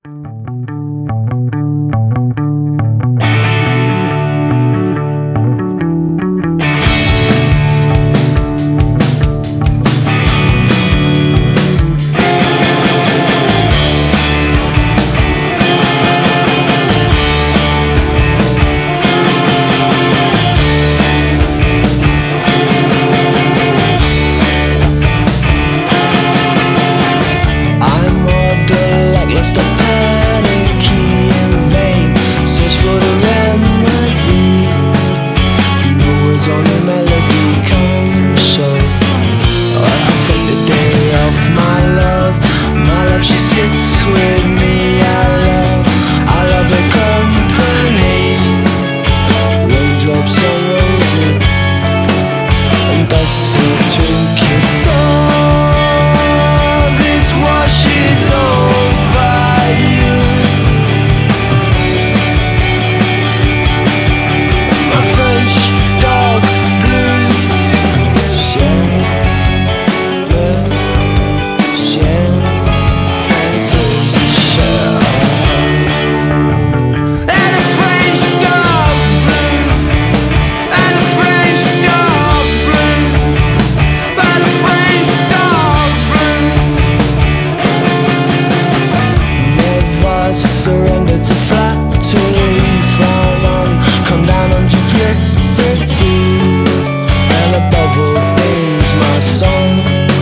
Surrender to flattery, frown on, come down on duplicity, and above all things my song.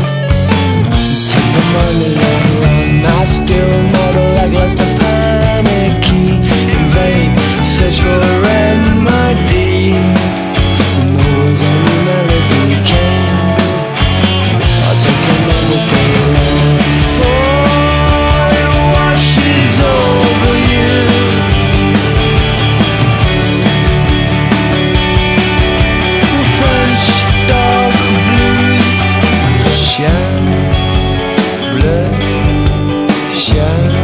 Take the money and run, I still model like Lester Panicky. In vain, search for a remedy, and those only melody came. I'll take another day off, for it washes over you. French dog blues, chien bleu, chien